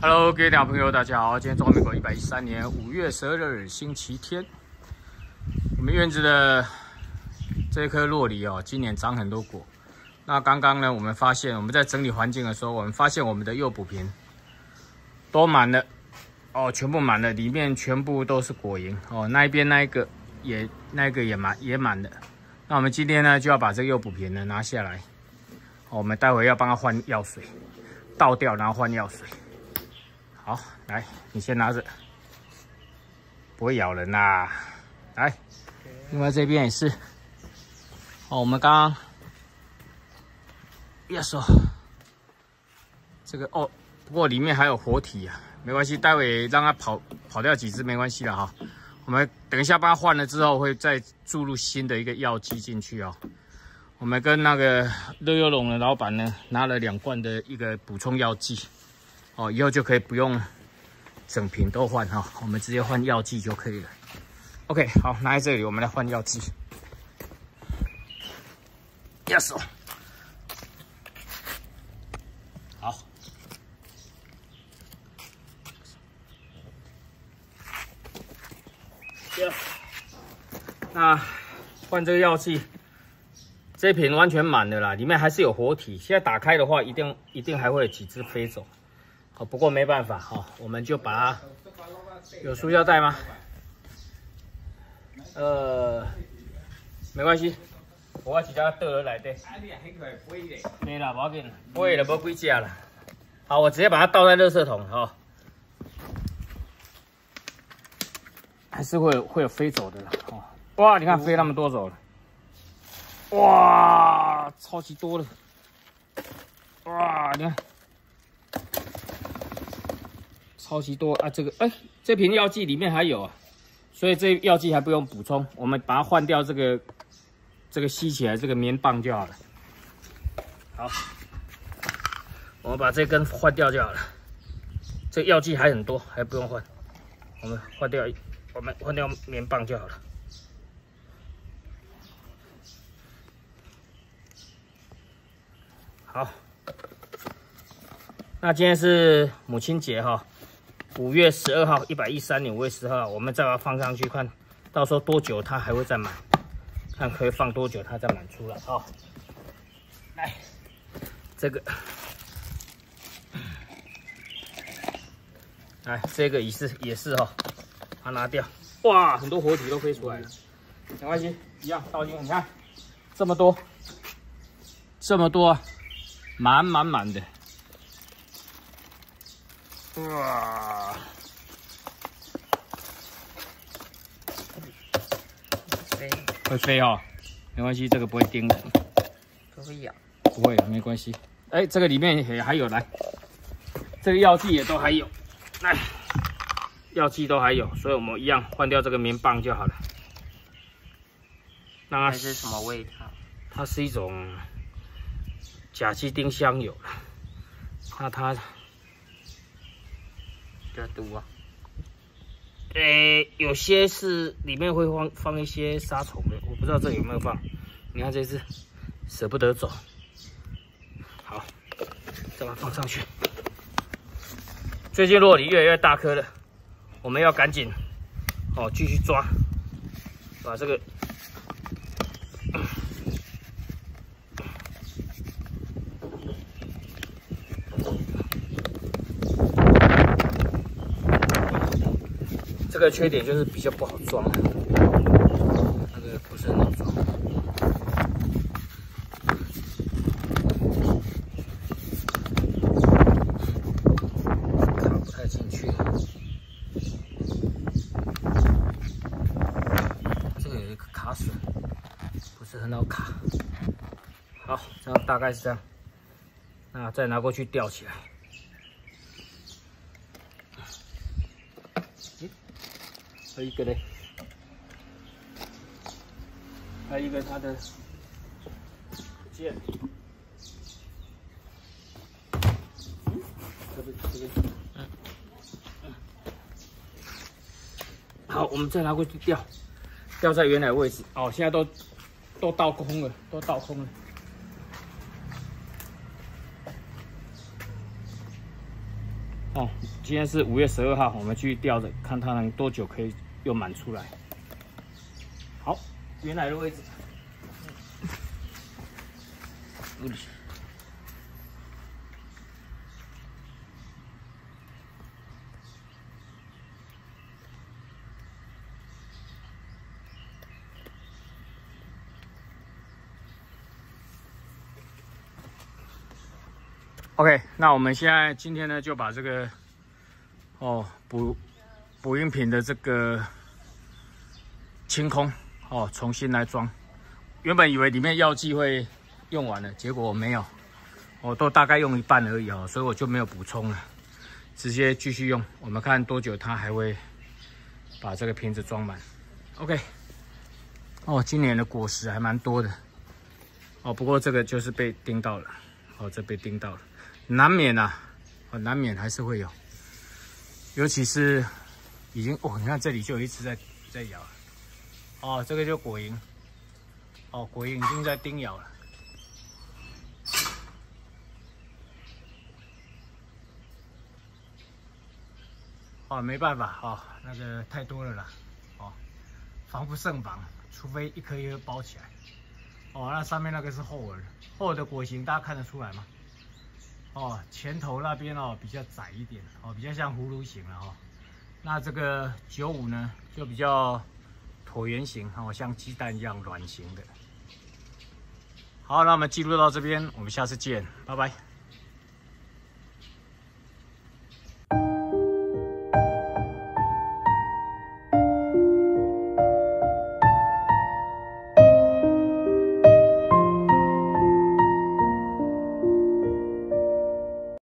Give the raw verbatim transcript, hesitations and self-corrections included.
Hello， 各位小朋友，大家好！今天中华民国一百一十三年五月十二日，星期天。我们院子的这棵洛梨哦，今年长很多果。那刚刚呢，我们发现我们在整理环境的时候，我们发现我们的诱捕瓶都满了哦，全部满了，里面全部都是果蝇哦。那一边那一个也那一个也满也满了。那我们今天呢，就要把这个诱捕瓶呢拿下来，哦，我们待会要帮它换药水，倒掉然后换药水。 好，来，你先拿着，不会咬人啦。来，另外这边也是。哦，我们刚刚，呀手，这个哦，不过里面还有活体啊，没关系，待会让它跑跑掉几只没关系了哈。我们等一下帮它换了之后，会再注入新的一个药剂进去哦。我们跟那个乐悠龙的老板呢，拿了两罐的一个补充药剂。 哦，以后就可以不用整瓶都换哈，我们直接换药剂就可以了。OK， 好，拿在这里，我们来换药剂。Yes， 好。Yes， 那换这个药剂，这瓶完全满了啦，里面还是有活体。现在打开的话，一定一定还会有几只飞走。 好，不过没办法哈、哦，我们就把它有塑胶袋吗？呃，没关系，我直接倒落来的。没啦，不要紧，飞了无几只啦。好，我直接把它倒在垃圾桶哈、哦，还是会有会有飞走的啦。哦，哇，你看飞那么多走了，哇，超级多了，哇，你看。 超级多啊！这个哎，这瓶药剂里面还有啊，所以这药剂还不用补充，我们把它换掉这个这个吸起来这个棉棒就好了。好，我们把这根换掉就好了。这药剂还很多，还不用换，我们换掉我们换掉棉棒就好了。好，那今天是母亲节哈。 五月十二号，一百一十三年五月十二号，我们再把它放上去看，到时候多久它还会再满，看可以放多久它再满出来啊、哦！来，这个，来这个也是也是哈、哦，把它拿掉，哇，很多活体都飞出来了，没关系，一样倒进，你看这么多，这么多，满满满的。 哇！飞会飞哦，没关系，这个不会叮人， 不会咬， 不会，没关系。哎，这个里面也还有，来，这个药剂也都还有，来，药剂都还有，所以我们一样换掉这个棉棒就好了。那它是什么味道？ 它是一种甲基丁香油，那它。 比较毒啊， 呃，有些是里面会放放一些杀虫的，我不知道这有没有放。你看这只舍不得走，好，再把它放上去。最近洛梨越来越大颗了，我们要赶紧哦继续抓，把这个。 这个缺点就是比较不好装，那个不是很好装。卡不太进去。这个有一个卡榫，不是很好卡。好，这样大概是这样。那再拿过去吊起来。 还有一个嘞，还有一个它的剑，嗯，这个这个，嗯嗯，好，我们再拿过去吊，吊在原来位置。哦，现在都都倒空了，都倒空了。哦， 今天是五月十二号，我们去吊着，看它能多久可以又满出来。好，原来的位置。OK， 那我们现在今天呢就把这个哦补补音瓶的这个清空哦，重新来装。原本以为里面药剂会用完了，结果没有，我都大概用一半而已哦，所以我就没有补充了，直接继续用。我们看多久它还会把这个瓶子装满。OK， 哦，今年的果实还蛮多的哦，不过这个就是被叮到了，哦，这被叮到了。难免啊，哦，难免还是会有，尤其是已经哦，你看这里就有一只在在咬了，哦，这个就果蝇，哦，果蝇已经在叮咬了，哦，没办法哦，那个太多了啦，哦，防不胜防，除非一颗一颗包起来，哦，那上面那个是厚耳的，厚耳的果形大家看得出来吗？哦，前头那边哦比较窄一点，哦比较像葫芦形了哦。那这个九五呢就比较椭圆形，哦像鸡蛋一样卵形的。好，那我们记录到这边，我们下次见，拜拜。